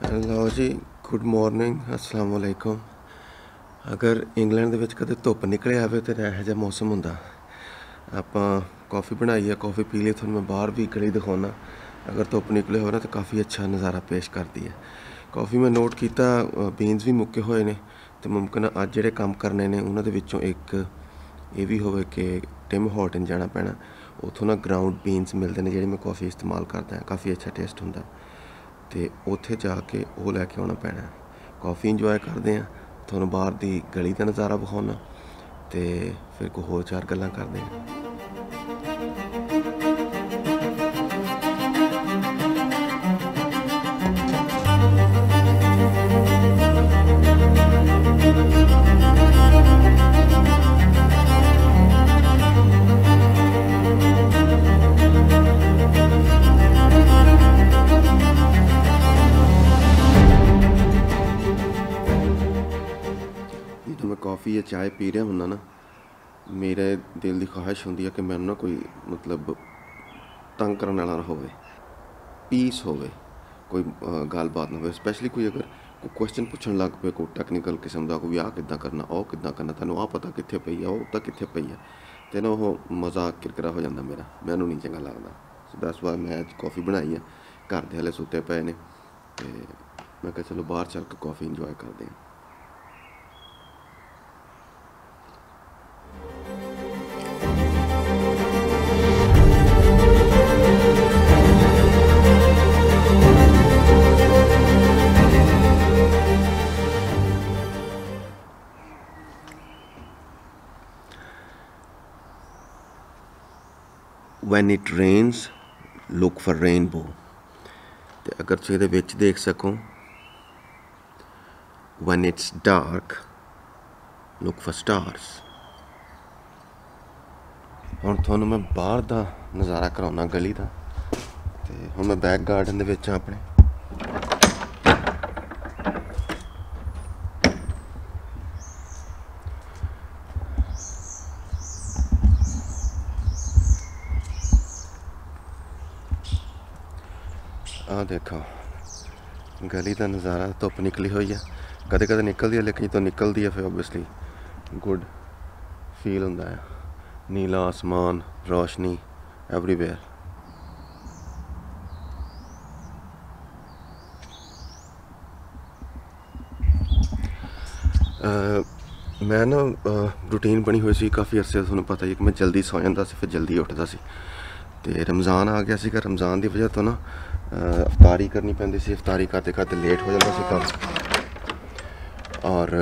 ਲਓ ਜੀ, good morning, अस्सलाम वालेकुम। अगर इंग्लैंड ਦੇ ਵਿੱਚ ਕਦੇ ਧੁੱਪ ਨਿਕਲੇ ਆਵੇ ਤਾਂ ਇਹੋ ਜਿਹਾ ਮੌਸਮ ਹੁੰਦਾ। ਆਪਾਂ ਕੌਫੀ ਬਣਾਈ ਹੈ, ਕੌਫੀ ਪੀ ਲਈ। ਤੁਹਾਨੂੰ ਮੈਂ ਬਾਹਰ ਵੀ ਗਲੀ ਦਿਖਾਉਣਾ। ਅਗਰ ਧੁੱਪ ਨਿਕਲੇ ਹੋਵੇ ਨਾ ਤਾਂ ਕਾਫੀ ਅੱਛਾ ਨਜ਼ਾਰਾ ਪੇਸ਼ ਕਰਦੀ ਹੈ ਕੌਫੀ। ਮੈਂ ਨੋਟ ਕੀਤਾ ਬੀਨਸ ਵੀ ਮੁੱਕੇ ਹੋਏ ਨੇ ਅਤੇ ਮੁਮਕਿਨ ਅੱਜ ਜਿਹੜੇ ਕੰਮ ਕਰਨੇ ਨੇ ਉਹਨਾਂ ਦੇ ਵਿੱਚੋਂ ਇੱਕ ਇਹ ਵੀ ਹੋਵੇ ਕਿ ਟਿਮ ਹਾਰਟਨ ਜਾਣਾ ਪੈਣਾ। ਉੱਥੋਂ ਨਾ ਗਰਾਊਂਡ ਬੀਨਸ ਮਿਲਦੇ ਨੇ ਜਿਹੜੇ ਮੈਂ ਕੌਫੀ ਇਸਤੇਮਾਲ ਕਰਦਾ ਹਾਂ, ਕਾਫੀ ਅੱਛਾ ਟੇਸਟ ਹੁੰਦਾ। ਅਤੇ ਉੱਥੇ ਜਾ ਕੇ ਉਹ ਲੈ ਕੇ ਆਉਣਾ ਪੈਣਾ। ਕੌਫੀ ਇੰਜੋਏ ਕਰਦੇ ਹਾਂ, ਤੁਹਾਨੂੰ ਬਾਹਰ ਦੀ ਗਲੀ ਦਾ ਨਜ਼ਾਰਾ ਵਿਖਾਉਣਾ ਅਤੇ ਫਿਰ ਕੋਈ ਹੋਰ ਚਾਰ ਗੱਲਾਂ ਕਰਦੇ ਹਾਂ। ਜਦੋਂ ਮੈਂ ਕੌਫੀ ਜਾਂ ਚਾਹ ਪੀ ਰਿਹਾ ਹੁੰਦਾ ਨਾ, ਮੇਰੇ ਦਿਲ ਦੀ ਖਵਾਹਿਸ਼ ਹੁੰਦੀ ਹੈ ਕਿ ਮੈਨੂੰ ਨਾ ਕੋਈ ਮਤਲਬ ਤੰਗ ਕਰਨ ਵਾਲਾ ਨਾ ਹੋਵੇ, ਪੀਸ ਹੋਵੇ, ਕੋਈ ਗੱਲਬਾਤ ਨਾ ਹੋਵੇ। ਸਪੈਸ਼ਲੀ ਕੋਈ ਅਗਰ ਕੋਈ ਕੁਐਸਚਨ ਪੁੱਛਣ ਲੱਗ ਪਏ, ਕੋਈ ਟੈਕਨੀਕਲ ਕਿਸਮ ਦਾ, ਕੋਈ ਆਹ ਕਿੱਦਾਂ ਕਰਨਾ, ਉਹ ਕਿੱਦਾਂ ਕਰਨਾ, ਤੈਨੂੰ ਆਹ ਪਤਾ ਕਿੱਥੇ ਪਈ ਆ, ਉਹ ਤਾਂ ਕਿੱਥੇ ਪਈ ਆ, ਅਤੇ ਨਾ ਉਹ ਮਜ਼ਾਕ ਕਿਰਕਿਰਾ ਹੋ ਜਾਂਦਾ ਮੇਰਾ, ਮੈਨੂੰ ਨਹੀਂ ਚੰਗਾ ਲੱਗਦਾ। ਸੋ ਦੈਟਸ ਵਾਈ ਮੈਂ ਅੱਜ ਕੌਫੀ ਬਣਾਈ ਆ। ਘਰ ਦੇ ਹਾਲੇ ਸੁੱਤੇ ਪਏ ਨੇ ਅਤੇ ਮੈਂ ਕਿਹਾ ਚਲੋ ਬਾਹਰ ਚੱਲ ਕੇ ਕੌਫੀ ਇੰਜੋਏ ਕਰਦੇ ਹਾਂ। When it rains, look for rainbow। ਤੇ ਅਗਰ ਤੁਸੀਂ ਇਹਦੇ ਵਿੱਚ ਦੇਖ ਸਕੋ, when it's dark, look for stars। ਹੁਣ ਤੁਹਾਨੂੰ ਮੈਂ ਬਾਹਰ ਦਾ ਨਜ਼ਾਰਾ ਕਰਾਉਣਾ ਗਲੀ ਦਾ। ਅਤੇ ਹੁਣ ਮੈਂ ਬੈਕ ਗਾਰਡਨ ਦੇ ਵਿੱਚ ਹਾਂ ਆਪਣੇ। ਆਹ ਦੇਖੋ ਗਲੀ ਦਾ ਨਜ਼ਾਰਾ। ਧੁੱਪ ਨਿਕਲੀ ਹੋਈ ਆ, ਕਦੇ ਕਦੇ ਨਿਕਲਦੀ ਹੈ, ਲੇਕਿਨ ਜਦੋਂ ਨਿਕਲਦੀ ਹੈ ਫਿਰ ਓਬਵੀਅਸਲੀ ਗੁੱਡ ਫੀਲ ਹੁੰਦਾ ਹੈ। ਨੀਲਾ ਆਸਮਾਨ, ਰੋਸ਼ਨੀ ਐਵਰੀਵੇਅਰ। ਮੈਂ ਨਾ ਰੂਟੀਨ ਬਣੀ ਹੋਈ ਸੀ ਕਾਫੀ ਅਰਸੇ, ਤੁਹਾਨੂੰ ਪਤਾ ਹੀ ਕਿ ਮੈਂ ਜਲਦੀ ਸੌ ਜਾਂਦਾ ਸੀ, ਫਿਰ ਜਲਦੀ ਉੱਠਦਾ ਸੀ। ਅਤੇ ਰਮਜ਼ਾਨ ਆ ਗਿਆ ਸੀਗਾ। ਰਮਜ਼ਾਨ ਦੀ ਵਜ੍ਹਾ ਤੋਂ ਨਾ ਅਫਤਾਰੀ ਕਰਨੀ ਪੈਂਦੀ ਸੀ। ਅਫਤਾਰੀ ਕਰਦੇ ਕਰਦੇ ਲੇਟ ਹੋ ਜਾਂਦਾ ਸੀ ਕੰਮ, ਔਰ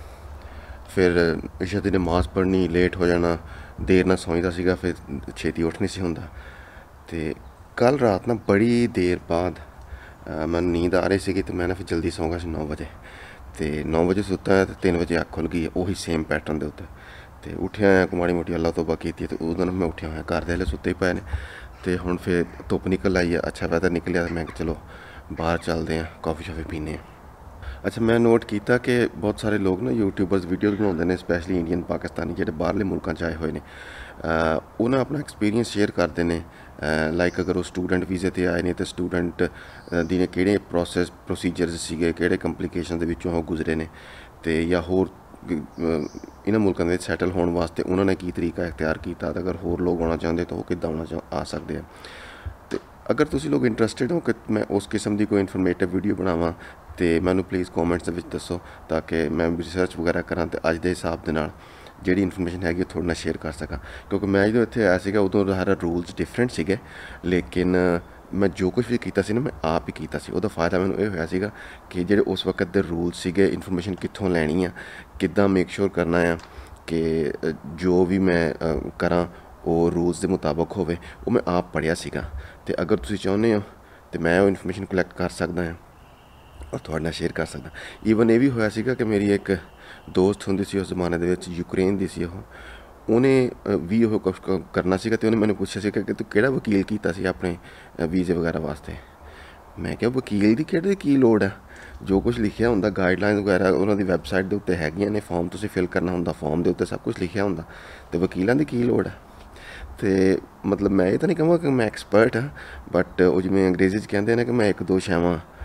ਫਿਰ ਇਸ਼ਾ ਦੀ ਨਮਾਜ਼ ਪੜ੍ਹਨੀ, ਲੇਟ ਹੋ ਜਾਣਾ, ਦੇਰ ਨਾਲ ਸੌਂਦਾ ਸੀਗਾ, ਫਿਰ ਛੇਤੀ ਉੱਠ ਨਹੀਂ ਸੀ ਹੁੰਦਾ। ਅਤੇ ਕੱਲ੍ਹ ਰਾਤ ਨਾ ਬੜੀ ਦੇਰ ਬਾਅਦ ਮੈਨੂੰ ਨੀਂਦ ਆ ਰਹੀ ਸੀਗੀ ਅਤੇ ਮੈਂ ਨਾ ਫਿਰ ਜਲਦੀ ਸੌਂ ਗਿਆ ਸੀ 9 ਵਜੇ। ਅਤੇ 9 ਵਜੇ ਸੁੱਤਾ ਅਤੇ 3 ਵਜੇ ਅੱਖ ਖੁੱਲ੍ਹ ਗਈ, ਉਹੀ ਸੇਮ ਪੈਟਰਨ ਦੇ ਉੱਤੇ। ਅਤੇ ਉੱਠਿਆ ਹੋਇਆ, ਕੋਈ ਮਾੜੀ ਮੋਟੀ ਅੱਲਾ ਤੋਬਾ ਕੀਤੀ ਅਤੇ ਉਦੋਂ ਮੈਂ ਉੱਠਿਆ ਹੋਇਆ। ਘਰ ਦੇ ਹਲੇ ਸੁੱਤੇ ਪਏ ਨੇ ਅਤੇ ਹੁਣ ਫਿਰ ਧੁੱਪ ਨਿਕਲ ਆਈ ਆ, ਅੱਛਾ ਵੈਦਰ ਨਿਕਲਿਆ, ਅਤੇ ਮੈਂ ਕਿਹਾ ਚਲੋ ਬਾਹਰ ਚੱਲਦੇ ਹਾਂ, ਕੌਫੀ ਸ਼ਾਫੀ ਪੀਂਦੇ ਹਾਂ। ਅੱਛਾ, ਮੈਂ ਨੋਟ ਕੀਤਾ ਕਿ ਬਹੁਤ ਸਾਰੇ ਲੋਕ ਨਾ ਯੂਟਿਊਬਰਸ ਵੀਡੀਓਜ਼ ਬਣਾਉਂਦੇ ਨੇ, ਸਪੈਸ਼ਲੀ ਇੰਡੀਅਨ ਪਾਕਿਸਤਾਨੀ ਜਿਹੜੇ ਬਾਹਰਲੇ ਮੁਲਕਾਂ 'ਚ ਆਏ ਹੋਏ ਨੇ। ਉਹ ਨਾ ਆਪਣਾ ਐਕਸਪੀਰੀਅੰਸ ਸ਼ੇਅਰ ਕਰਦੇ ਨੇ। ਲਾਈਕ ਅਗਰ ਉਹ ਸਟੂਡੈਂਟ ਵੀਜ਼ੇ 'ਤੇ ਆਏ ਨੇ ਅਤੇ ਸਟੂਡੈਂਟ ਦੀ ਨੇ ਕਿਹੜੇ ਪ੍ਰੋਸੀਜਰਸ ਸੀਗੇ, ਕਿਹੜੇ ਕੰਪਲੀਕੇਸ਼ਨ ਦੇ ਵਿੱਚੋਂ ਉਹ ਗੁਜ਼ਰੇ ਨੇ, ਅਤੇ ਜਾਂ ਹੋਰ ਇਹਨਾਂ ਮੁਲਕਾਂ ਦੇ ਵਿੱਚ ਸੈਟਲ ਹੋਣ ਵਾਸਤੇ ਉਹਨਾਂ ਨੇ ਕੀ ਤਰੀਕਾ ਇਖਤਿਆਰ ਕੀਤਾ, ਅਤੇ ਅਗਰ ਹੋਰ ਲੋਕ ਆਉਣਾ ਚਾਹੁੰਦੇ ਤਾਂ ਉਹ ਕਿੱਦਾਂ ਆ ਸਕਦੇ ਆ। ਅਤੇ ਅਗਰ ਤੁਸੀਂ ਲੋਕ ਇੰਟਰਸਟਿਡ ਹੋ ਕਿ ਮੈਂ ਉਸ ਕਿਸਮ ਦੀ ਕੋਈ ਇਨਫੋਰਮੇਟਿਵ ਵੀਡੀਓ ਬਣਾਵਾਂ ਅਤੇ ਮੈਨੂੰ ਪਲੀਜ਼ ਕੋਮੈਂਟਸ ਦੇ ਵਿੱਚ ਦੱਸੋ, ਤਾਂ ਕਿ ਮੈਂ ਰਿਸਰਚ ਵਗੈਰਾ ਕਰਾਂ ਅਤੇ ਅੱਜ ਦੇ ਹਿਸਾਬ ਦੇ ਨਾਲ ਜਿਹੜੀ ਇਨਫੋਰਮੇਸ਼ਨ ਹੈਗੀ ਉਹ ਤੁਹਾਡੇ ਨਾਲ ਸ਼ੇਅਰ ਕਰ ਸਕਾਂ। ਕਿਉਂਕਿ ਮੈਂ ਜਦੋਂ ਇੱਥੇ ਆਇਆ ਸੀਗਾ ਉਦੋਂ ਹਰ ਰੂਲਸ ਡਿਫਰੈਂਟ ਸੀਗੇ, ਲੇਕਿਨ ਮੈਂ ਜੋ ਕੁਛ ਵੀ ਕੀਤਾ ਸੀ ਨਾ ਮੈਂ ਆਪ ਹੀ ਕੀਤਾ ਸੀ। ਉਹਦਾ ਫਾਇਦਾ ਮੈਨੂੰ ਇਹ ਹੋਇਆ ਸੀਗਾ ਕਿ ਜਿਹੜੇ ਉਸ ਵਕਤ ਦੇ ਰੂਲਸ ਸੀਗੇ, ਇਨਫੋਰਮੇਸ਼ਨ ਕਿੱਥੋਂ ਲੈਣੀ ਆ, ਕਿੱਦਾਂ ਮੇਕ ਸ਼ੋਰ ਕਰਨਾ ਆ ਕਿ ਜੋ ਵੀ ਮੈਂ ਕਰਾਂ ਉਹ ਰੂਲਸ ਦੇ ਮੁਤਾਬਕ ਹੋਵੇ, ਉਹ ਮੈਂ ਆਪ ਪੜ੍ਹਿਆ ਸੀਗਾ। ਅਤੇ ਅਗਰ ਤੁਸੀਂ ਚਾਹੁੰਦੇ ਹੋ ਤਾਂ ਮੈਂ ਉਹ ਇਨਫੋਰਮੇਸ਼ਨ ਕਲੈਕਟ ਕਰ ਸਕਦਾ ਹਾਂ ਔਰ ਤੁਹਾਡੇ ਨਾਲ ਸ਼ੇਅਰ ਕਰ ਸਕਦਾ। ਈਵਨ ਇਹ ਵੀ ਹੋਇਆ ਸੀਗਾ ਕਿ ਮੇਰੀ ਇੱਕ ਦੋਸਤ ਹੁੰਦੀ ਸੀ ਉਸ ਜ਼ਮਾਨੇ ਦੇ ਵਿੱਚ, ਯੂਕਰੇਨ ਦੀ ਸੀ ਉਹਨੇ ਵੀ ਉਹ ਕੁਛ ਕਰਨਾ ਸੀਗਾ ਅਤੇ ਉਹਨੇ ਮੈਨੂੰ ਪੁੱਛਿਆ ਸੀਗਾ ਕਿ ਤੂੰ ਕਿਹੜਾ ਵਕੀਲ ਕੀਤਾ ਸੀ ਆਪਣੇ ਵੀਜ਼ੇ ਵਗੈਰਾ ਵਾਸਤੇ। ਮੈਂ ਕਿਹਾ ਵਕੀਲ ਦੀ ਕਿਹੜੀ ਕੀ ਲੋੜ ਹੈ, ਜੋ ਕੁਛ ਲਿਖਿਆ ਹੁੰਦਾ ਗਾਈਡਲਾਈਨ ਵਗੈਰਾ ਉਹਨਾਂ ਦੀ ਵੈਬਸਾਈਟ ਦੇ ਉੱਤੇ ਹੈਗੀਆਂ ਨੇ, ਫਾਰਮ ਤੁਸੀਂ ਫਿਲ ਕਰਨਾ ਹੁੰਦਾ, ਫਾਰਮ ਦੇ ਉੱਤੇ ਸਭ ਕੁਛ ਲਿਖਿਆ ਹੁੰਦਾ, ਅਤੇ ਵਕੀਲਾਂ ਦੀ ਕੀ ਲੋੜ ਹੈ। ਅਤੇ ਮਤਲਬ ਮੈਂ ਇਹ ਤਾਂ ਨਹੀਂ ਕਹਾਂਗਾ ਕਿ ਮੈਂ ਐਕਸਪਰਟ ਹਾਂ, ਬਟ ਉਹ ਜਿਵੇਂ ਅੰਗਰੇਜ਼ੀ 'ਚ ਕਹਿੰਦੇ ਨੇ ਕਿ ਮੈਂ ਇੱਕ ਦੋ ਸ਼ੈਵਾਂ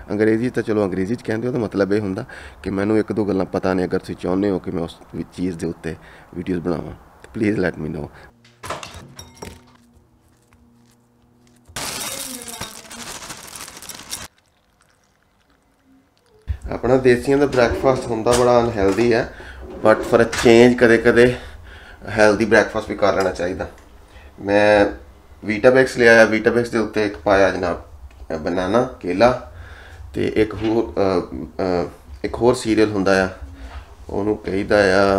अंग्रेजी तो चलो अंग्रेजी कहते हो तो मतलब ये होंदा कि मैनू एक दो गल्लां पता नहीं, अगर तुसीं चाहुंदे हो कि मैं उस चीज़ के उत्ते वीडियोज़ बनावां प्लीज़ लैट मी नो। अपना देसियां दा ब्रैकफास्ट होंदा बड़ा अनहेल्दी है, बट फॉर अ चेंज कदे कदे हेल्दी ब्रैकफास्ट भी कर लेना चाहिए। मैं वीटाबैक्स ले आया, वीटाबैक्स के उत्ते एक पाया जनाब बनाना केला, तो एक होर सीरियल हुंदा आ उहनूं कहीदा आ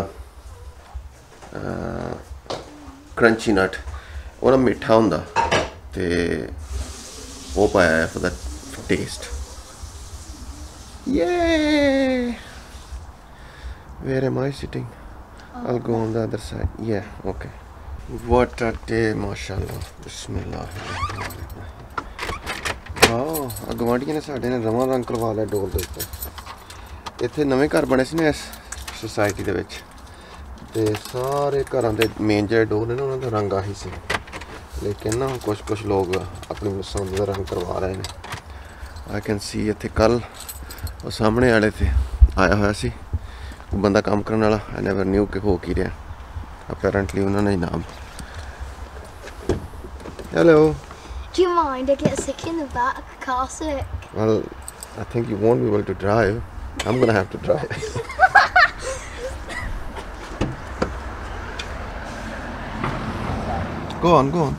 क्रंची नट, वो ना मिठा हुंदा ते वो पाया है for the test. Yay! Where am I sitting? I'll go on the other side. Yeah, okay. What a day, mashallah. Bismillah. Wow, ਗਵਾਂਢੀਆਂ ਨੇ ਸਾਡੇ ਨੇ ਰਵਾਂ ਰੰਗ ਕਰਵਾ ਲਿਆ ਡੋਰ ਦੇ ਉੱਤੇ। ਇੱਥੇ ਨਵੇਂ ਘਰ ਬਣੇ ਸੀ ਨਾ ਇਸ ਸੁਸਾਇਟੀ ਦੇ ਵਿੱਚ, ਤੇ ਸਾਰੇ ਘਰਾਂ ਦੇ ਮੇਨ ਜਿਹੜੇ ਡੋਰ ਨੇ ਨਾ ਉਹਨਾਂ ਦਾ ਰੰਗ ਆਹੀ ਸੀ, ਲੇਕਿਨ ਨਾ ਕੁਛ ਲੋਕ ਆਪਣੀ ਪਸੰਦ ਦਾ ਰੰਗ ਕਰਵਾ ਰਹੇ ਨੇ। I can see ਇੱਥੇ ਕੱਲ ਉਹ ਸਾਹਮਣੇ ਵਾਲੇ ਤੇ ਆਇਆ ਹੋਇਆ ਸੀ ਬੰਦਾ ਕੰਮ ਕਰਨ ਵਾਲਾ। ਆਈ ਨੈਵਰ ਨਿਊ ਕਿ ਹੋ ਕੀ ਰਿਹਾ, ਅਪੈਰੈਂਟਲੀ ਉਹਨਾਂ ਨੇ ਨਾਮ। Hello. Do you mind? I get sick in the back, car sick. Well, I think you won't be able to drive. I'm gonna have to drive. Go on, go on.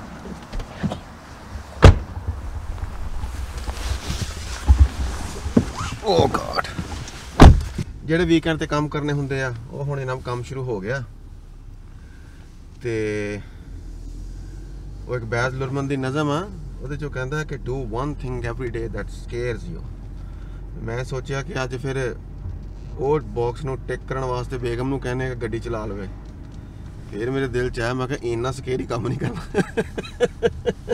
Oh God. ਜਿਹੜੇ weekend ਤੇ ਕੰਮ ਕਰਨੇ ਹੁੰਦੇ ਆ ਉਹ ਹੁਣ ਇਹਨਾਂ ਕੰਮ ਸ਼ੁਰੂ ਹੋ ਗਿਆ, ਤੇ ਉਹ ਇੱਕ ਬੈਜ਼ ਲੁਰਮਨ ਦੀ ਨਜ਼ਮ ਆ, ਉਹਦੇ ਚੋਂ ਕਹਿੰਦਾ ਕਿ do one thing every day that scares you. ਮੈਂ ਸੋਚਿਆ ਕਿ ਅੱਜ ਫਿਰ ਉਹ ਬਾਕਸ ਨੂੰ ਟਿਕ ਕਰਨ ਵਾਸਤੇ ਬੇਗਮ ਨੂੰ ਕਹਿੰਨੇ ਕਿ ਗੱਡੀ ਚਲਾ ਲਵੇ। ਫਿਰ ਮੇਰੇ ਦਿਲ ਚ ਆਇਆ, ਮੈਂ ਕਿਹਾ ਇੰਨਾ ਸਕੇਅਰੀ ਕੰਮ ਨਹੀਂ ਕਰਨਾ।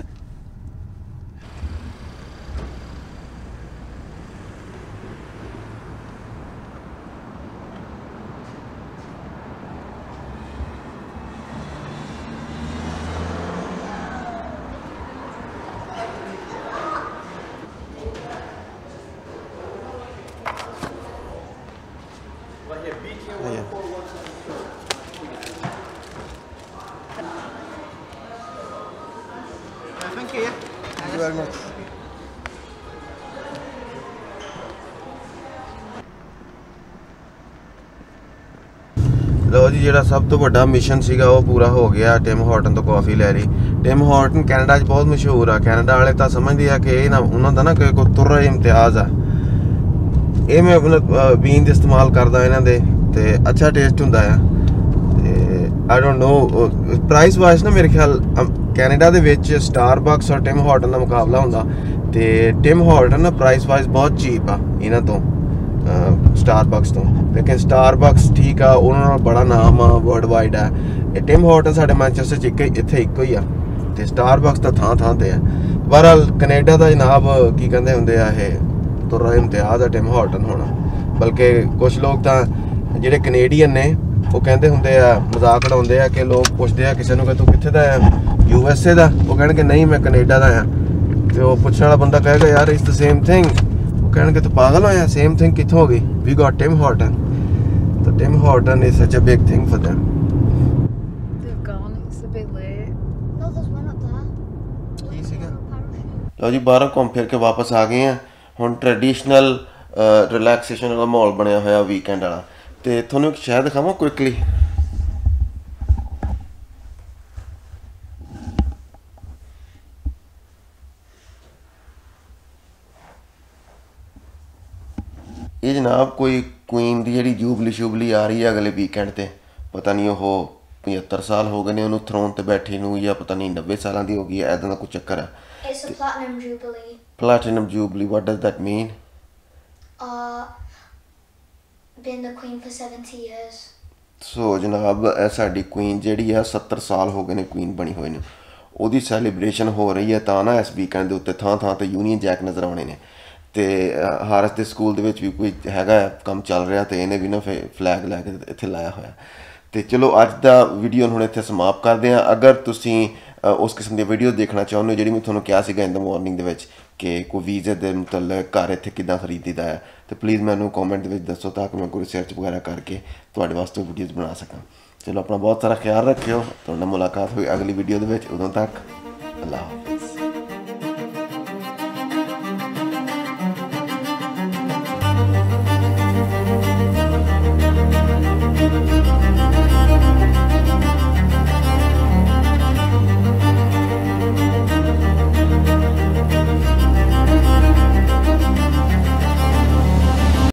Thank you. Thank you very much. ਲਓ ਜੀ, ਜਿਹੜਾ ਸਭ ਤੋਂ ਵੱਡਾ ਮਿਸ਼ਨ ਸੀਗਾ ਉਹ ਪੂਰਾ ਹੋ ਗਿਆ। ਟਿਮ ਹਾਰਟਨ ਤੋਂ ਕਾਫੀ ਲੈ ਲਈ। ਟਿਮ ਹਾਰਟਨ ਕੈਨੇਡਾ 'ਚ ਬਹੁਤ ਮਸ਼ਹੂਰ ਆ। ਕੈਨੇਡਾ ਵਾਲੇ ਤਾਂ ਸਮਝਦੇ ਆ ਕਿ ਇਹ ਨਾ ਉਹਨਾਂ ਦਾ ਨਾ ਕੋਈ ਤੁਰਰਾ ਇਮਤਿਆਜ਼ ਆ। ਇਹ ਮੈਂ ਆਪਣਾ ਬੀਨ ਦੇ ਇਸਤੇਮਾਲ ਕਰਦਾ ਇਹਨਾਂ ਦੇ, ਤੇ ਅੱਛਾ ਟੇਸਟ ਹੁੰਦਾ ਆ। ਤੇ I don't know price wise ਨਾ ਮੇਰੇ ਖਿਆਲ ਕੈਨੇਡਾ ਦੇ ਵਿੱਚ ਸਟਾਰਬਕਸ ਔਰ ਟਿਮ ਹਾਰਟਨ ਦਾ ਮੁਕਾਬਲਾ ਹੁੰਦਾ, ਤੇ ਟਿਮ ਹਾਰਟਨ ਨਾ ਪ੍ਰਾਈਸ ਵਾਈਜ਼ ਬਹੁਤ ਚੀਪ ਆ ਇਹਨਾਂ ਤੋਂ, ਸਟਾਰਬਕਸ ਤੋਂ। ਲੇਕਿਨ ਸਟਾਰਬਕਸ ਠੀਕ ਆ, ਉਹਨਾਂ ਨਾਲ ਬੜਾ ਨਾਮ ਆ, ਵਰਲਡ ਵਾਈਡ ਆ। ਇਹ ਟਿਮ ਹਾਰਟਨ ਸਾਡੇ ਮੈਨਚੈਸਟਰ 'ਚ ਇੱਥੇ ਇੱਕੋ ਹੀ ਆ, ਤੇ ਸਟਾਰਬਕਸ ਤਾਂ ਥਾਂ ਥਾਂ ਤੇ ਆ। ਬਹਰਹਾਲ ਕੈਨੇਡਾ ਦਾ ਜਨਾਬ ਕੀ ਕਹਿੰਦੇ ਹੁੰਦੇ ਆ, ਇਹ ਤੁਰਰਾ ਇਮਤਿਆਜ਼ ਆ ਟਿਮ ਹਾਰਟਨ ਹੋਣਾ। ਬਲਕਿ ਕੁਛ ਲੋਕ ਤਾਂ ਜਿਹੜੇ ਕੈਨੇਡੀਅਨ ਨੇ ਉਹ ਕਹਿੰਦੇ ਹੁੰਦੇ ਆ, ਮਜ਼ਾਕ ਉਡਾਉਂਦੇ ਆ ਕਿ ਲੋਕ ਪੁੱਛਦੇ ਆ ਕਿਸੇ ਨੂੰ ਕਿ ਤੂੰ ਕਿੱਥੇ ਦਾ ਆ, USA ਦਾ, ਉਹ ਕਹਿਣਗੇ ਨਹੀਂ ਮੈਂ ਕੈਨੇਡਾ ਦਾ ਆ। ਤੇ ਉਹ ਪੁੱਛਣ ਵਾਲਾ ਬੰਦਾ ਕਹੇਗਾ ਯਾਰ ਇਟਸ ਦ ਸੇਮ ਥਿੰਗ, ਉਹ ਕਹਿਣਗੇ ਤੂੰ ਪਾਗਲ ਹੋਇਆ, ਸੇਮ ਥਿੰਗ ਕਿੱਥੋਂ ਹੋ ਗਈ, ਵੀ ਗॉट ਟਿਮ ਹਾਰਟਨ। ਤਾਂ ਟਿਮ ਹਾਰਟਨ ਇਜ਼ ਸੱਚ a big thing for them। They've gone. It's a bit late. No, there's one up there. ਕੀ ਸੀਗਾ? Parachute. ਲਓ ਜੀ, ਬਾਹਰੋਂ ਘੁੰਮ ਫਿਰ ਕੇ ਵਾਪਸ ਆ ਗਏ ਆ। ਹੁਣ ਟ੍ਰੈਡੀਸ਼ਨਲ ਰਿਲੈਕਸੇਸ਼ਨ ਵਾਲਾ ਮਾਹੌਲ ਬਣਿਆ ਹੋਇਆ ਵੀਕਐਂਡ ਵਾਲਾ, ਤੇ ਤੁਹਾਨੂੰ ਇੱਕ ਸ਼ਹਿਰ ਦਿਖਾਵਾਂ ਕੁਇਕਲੀ। ਇਹ ਜਨਾਬ ਕੋਈ ਕੁਈਨ ਦੀ ਜਿਹੜੀ ਜੂਬਲੀ ਆ ਰਹੀ ਹੈ ਅਗਲੇ ਵੀਕਐਂਡ ਤੇ। ਪਤਾ ਨਹੀਂ ਉਹ 75 ਸਾਲ ਹੋ ਗਏ ਨੇ ਉਹਨੂੰ ਥਰੋਨ ਤੇ ਬੈਠੀ ਨੂੰ, ਜਾਂ ਪਤਾ ਨਹੀਂ 90 ਸਾਲਾਂ ਦੀ ਹੋ ਗਈ ਹੈ, ਇੱਦਾਂ ਦਾ ਕੋਈ ਚੱਕਰ ਹੈ। It's a platinum jubilee. Platinum Jubilee, what does that mean? Been the queen for 70 years. ਸੋ ਜਨਾਬ ਇਹ ਸਾਡੀ ਕੁਈਨ ਜਿਹੜੀ ਆ 70 ਸਾਲ ਹੋ ਗਏ ਨੇ ਕੁਈਨ ਬਣੀ ਹੋਈ ਨੂੰ, ਉਹਦੀ ਸੈਲੀਬ੍ਰੇਸ਼ਨ ਹੋ ਰਹੀ ਹੈ। ਤਾਂ ਨਾ ਇਸ ਵੀਕਐਂਡ ਦੇ ਉੱਤੇ ਥਾਂ ਥਾਂ ਤੇ ਯੂਨੀਅਨ ਜੈਕ ਨਜ਼ਰ ਆਉਣੇ ਨੇ, ਤੇ ਹਾਰਸ ਦੇ ਸਕੂਲ ਦੇ ਵਿੱਚ ਵੀ ਕੋਈ ਹੈਗਾ ਕੰਮ ਚੱਲ ਰਿਹਾ, ਤੇ ਇਹਨੇ ਵੀ ਨਾ ਫਲੈਗ ਲੈ ਕੇ ਇੱਥੇ ਲਾਇਆ ਹੋਇਆ। ਤੇ ਚਲੋ ਅੱਜ ਦਾ ਵੀਡੀਓ ਹੁਣ ਇੱਥੇ ਸਮਾਪਤ ਕਰਦੇ ਹਾਂ। ਅਗਰ ਤੁਸੀਂ ਉਸ ਕਿਸਮ ਦੀ ਵੀਡੀਓ ਦੇਖਣਾ ਚਾਹੁੰਦੇ ਹੋ ਜਿਹੜੀ ਮੈਂ ਤੁਹਾਨੂੰ ਕਿਹਾ ਸੀਗਾ ਇਨ ਦ ਮਾਰਨਿੰਗ ਦੇ ਵਿੱਚ ਕਿ ਕੋਈ ਵੀਜ਼ੇ ਦੇ ਮੁਤਲਕ ਘਰ ਇੱਥੇ ਕਿੱਦਾਂ ਖਰੀਦੀਦਾ ਹੈ, ਤੇ ਪਲੀਜ਼ ਮੈਨੂੰ ਕਮੈਂਟ ਦੇ ਵਿੱਚ ਦੱਸੋ ਤਾਂ ਕਿ ਮੈਂ ਕੋਈ ਰਿਸਰਚ ਵਗੈਰਾ ਕਰਕੇ ਤੁਹਾਡੇ ਵਾਸਤੇ ਵੀਡੀਓਜ਼ ਬਣਾ ਸਕਾਂ। ਚਲੋ ਆਪਣਾ ਬਹੁਤ ਸਾਰਾ ਖਿਆਲ ਰੱਖਿਓ, ਤੁਹਾਡੇ ਨਾਲ ਮੁਲਾਕਾਤ ਹੋਈ ਅਗਲੀ ਵੀਡੀਓ ਦੇ ਵਿੱਚ। ਉਦੋਂ ਤੱਕ ਅੱਲਾਹ ਹਾਫਿਜ਼।